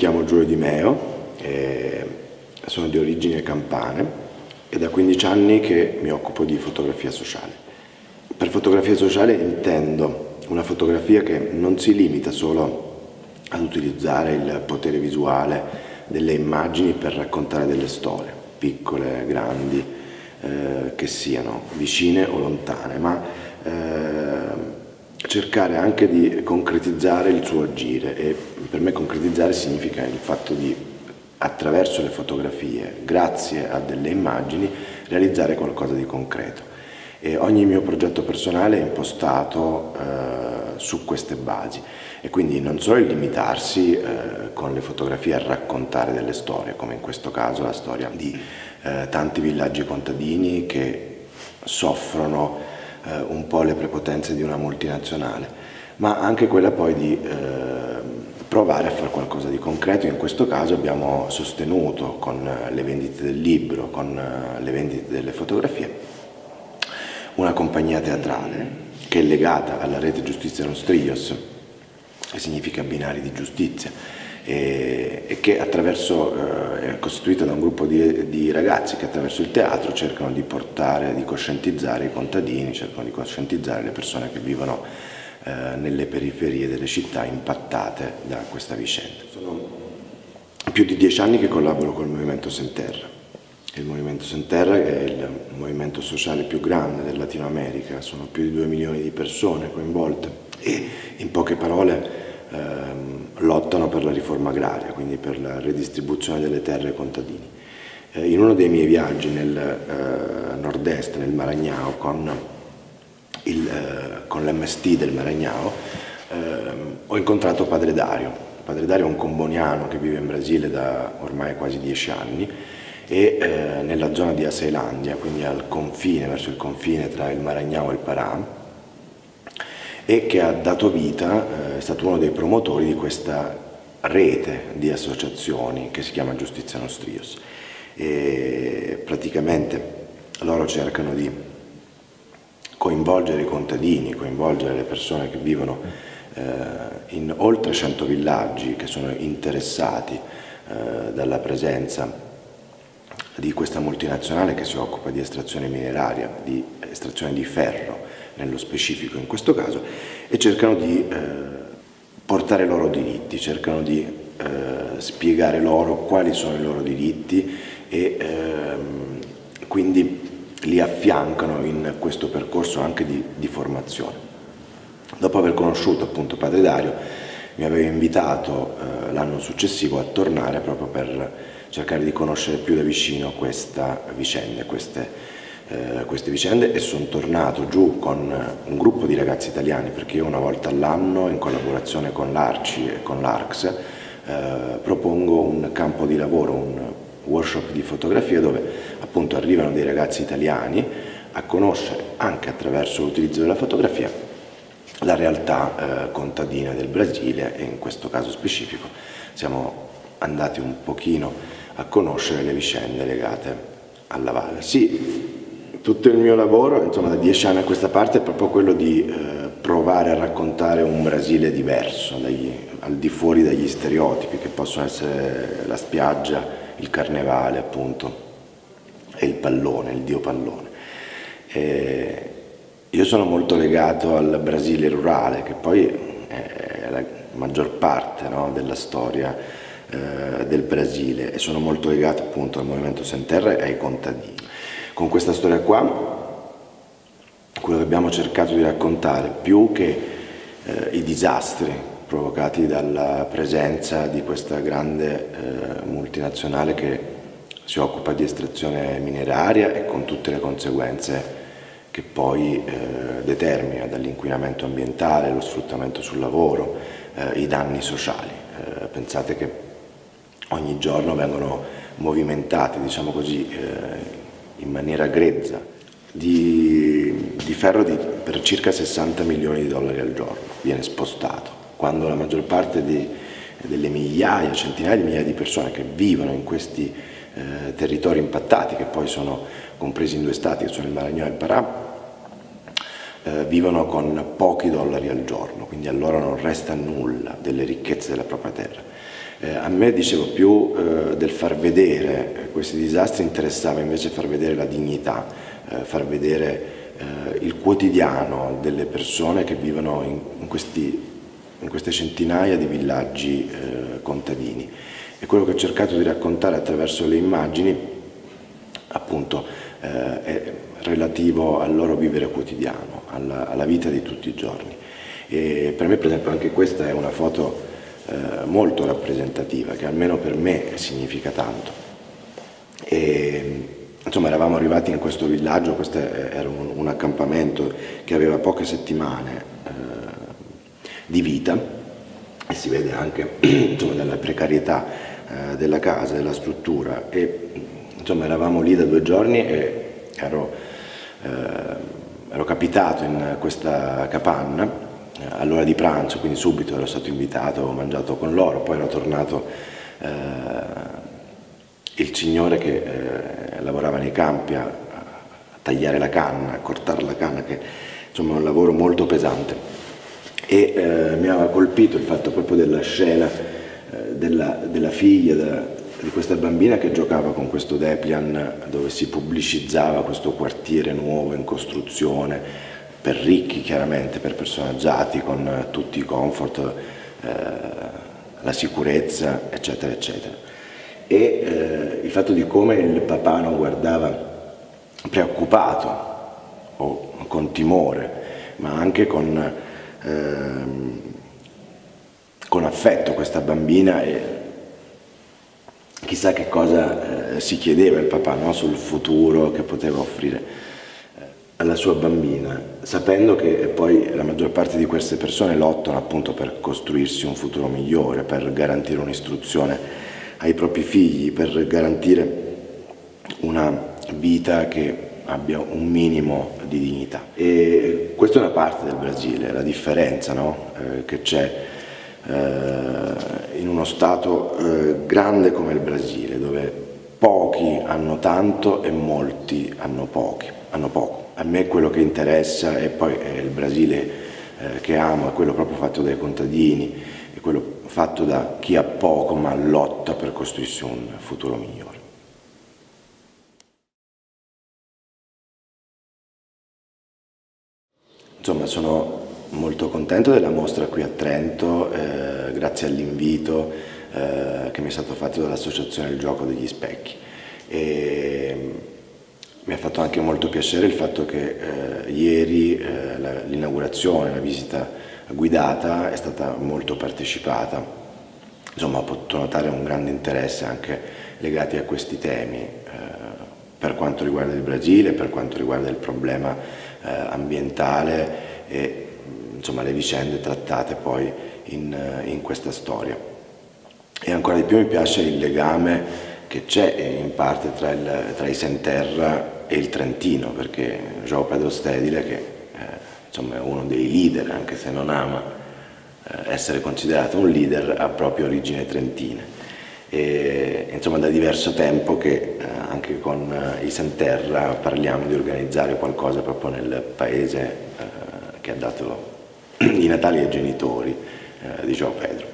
chiamo Giulio Di Meo, sono di origini campane e da 15 anni che mi occupo di fotografia sociale. Per fotografia sociale intendo una fotografia che non si limita solo ad utilizzare il potere visuale delle immagini per raccontare delle storie, piccole, grandi, che siano vicine o lontane, ma cercare anche di concretizzare il suo agire. E per me concretizzare significa il fatto di, attraverso le fotografie, grazie a delle immagini, realizzare qualcosa di concreto. E ogni mio progetto personale è impostato su queste basi, e quindi non solo il limitarsi con le fotografie a raccontare delle storie, come in questo caso la storia di tanti villaggi contadini che soffrono un po' le prepotenze di una multinazionale, ma anche quella poi di provare a fare qualcosa di concreto. In questo caso abbiamo sostenuto con le vendite del libro, con le vendite delle fotografie, una compagnia teatrale che è legata alla rete Justicia Nostrios, che significa binari di giustizia, e che è costituita da un gruppo di ragazzi che attraverso il teatro cercano di portare, di coscientizzare i contadini, cercano di coscientizzare le persone che vivono nelle periferie delle città impattate da questa vicenda. Sono più di 10 anni che collaboro col Movimento Sem Terra. Il Movimento Sem Terra è il movimento sociale più grande del Latino America, sono più di 2 milioni di persone coinvolte e, in poche parole, lottano per la riforma agraria, quindi per la redistribuzione delle terre ai contadini. In uno dei miei viaggi nel nord-est, nel Maranhão, con l'MST del Maranhão, ho incontrato Padre Dario. Padre Dario è un comboniano che vive in Brasile da ormai quasi 10 anni e nella zona di Aceilândia, quindi al confine, verso il confine tra il Maranhão e il Pará, e che ha dato vita, è stato uno dei promotori di questa rete di associazioni che si chiama Justicia Nostrios. E praticamente loro cercano di coinvolgere i contadini, coinvolgere le persone che vivono in oltre 100 villaggi che sono interessati dalla presenza di questa multinazionale che si occupa di estrazione mineraria, di estrazione di ferro nello specifico in questo caso, e cercano di portare i loro diritti, cercano di spiegare loro quali sono i loro diritti e quindi li affiancano in questo percorso anche di formazione. Dopo aver conosciuto appunto Padre Dario, mi aveva invitato l'anno successivo a tornare proprio per cercare di conoscere più da vicino queste vicende, e sono tornato giù con un gruppo di ragazzi italiani, perché io una volta all'anno, in collaborazione con l'Arci e con l'Arcs, propongo un campo di lavoro, un workshop di fotografia dove appunto arrivano dei ragazzi italiani a conoscere, anche attraverso l'utilizzo della fotografia, la realtà contadina del Brasile, e in questo caso specifico siamo andati un pochino a conoscere le vicende legate alla valle. Sì, tutto il mio lavoro, insomma, da 10 anni a questa parte, è proprio quello di provare a raccontare un Brasile diverso, al di fuori dagli stereotipi che possono essere la spiaggia, il carnevale appunto, e il pallone, il dio pallone. Io sono molto legato al Brasile rurale, che poi è la maggior parte, no, della storia del Brasile, e sono molto legato appunto al Movimento Sem Terra e ai contadini. Con questa storia qua, quello che abbiamo cercato di raccontare, più che i disastri provocati dalla presenza di questa grande multinazionale che si occupa di estrazione mineraria e con tutte le conseguenze che poi determina, dall'inquinamento ambientale, lo sfruttamento sul lavoro, i danni sociali. Pensate che ogni giorno vengono movimentati, diciamo così, in maniera grezza, di ferro per circa 60 milioni di dollari al giorno, viene spostato, quando la maggior parte delle migliaia, centinaia di migliaia di persone che vivono in questi territori impattati, che poi sono compresi in 2 stati, che sono il Maranhão e il Pará, vivono con pochi dollari al giorno, quindi a loro non resta nulla delle ricchezze della propria terra. A me, dicevo, più del far vedere questi disastri interessava invece far vedere la dignità, far vedere il quotidiano delle persone che vivono in queste centinaia di villaggi contadini. E quello che ho cercato di raccontare attraverso le immagini, appunto, è relativo al loro vivere quotidiano, alla vita di tutti i giorni. E per me, per esempio, anche questa è una foto molto rappresentativa, che almeno per me significa tanto. E, insomma, eravamo arrivati in questo villaggio, questo era un accampamento che aveva poche settimane di vita, e si vede anche insomma, dalla precarietà della casa, della struttura. E insomma, eravamo lì da 2 giorni e ero capitato in questa capanna all'ora di pranzo, quindi subito ero stato invitato, ho mangiato con loro, poi era tornato il signore che lavorava nei campi a tagliare la canna, a cortare la canna, che insomma è un lavoro molto pesante. E mi aveva colpito il fatto proprio della scena della figlia, di questa bambina che giocava con questo dépliant, dove si pubblicizzava questo quartiere nuovo in costruzione, per ricchi chiaramente, per personaggiati, con tutti i comfort, la sicurezza, eccetera, eccetera. E il fatto di come il papà non guardava preoccupato o con timore, ma anche con affetto questa bambina, e chissà che cosa si chiedeva il papà, no? Sul futuro che poteva offrire alla sua bambina, sapendo che poi la maggior parte di queste persone lottano appunto per costruirsi un futuro migliore, per garantire un'istruzione ai propri figli, per garantire una vita che abbia un minimo di dignità. E questa è una parte del Brasile, la differenza, no? Che c'è in uno Stato grande come il Brasile, dove pochi hanno tanto e molti hanno poco. A me quello che interessa, e poi è il Brasile che amo, è quello proprio fatto dai contadini, è quello fatto da chi ha poco ma lotta per costruirsi un futuro migliore. Insomma, sono molto contento della mostra qui a Trento, grazie all'invito che mi è stato fatto dall'Associazione Il Gioco degli Specchi. E mi ha fatto anche molto piacere il fatto che ieri l'inaugurazione, la visita guidata è stata molto partecipata. Insomma, ho potuto notare un grande interesse anche legati a questi temi, per quanto riguarda il Brasile, per quanto riguarda il problema ambientale e insomma le vicende trattate poi in questa storia. E ancora di più mi piace il legame che c'è in parte tra i Senterra e il Trentino, perché João Pedro Stedile, che insomma è uno dei leader, anche se non ama essere considerato un leader, ha proprio origini trentine. E insomma da diverso tempo che anche con i Senterra parliamo di organizzare qualcosa proprio nel paese che ha dato i natali ai genitori di João Pedro.